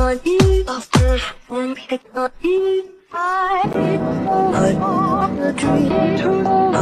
on you after one pick on you. I want the dream.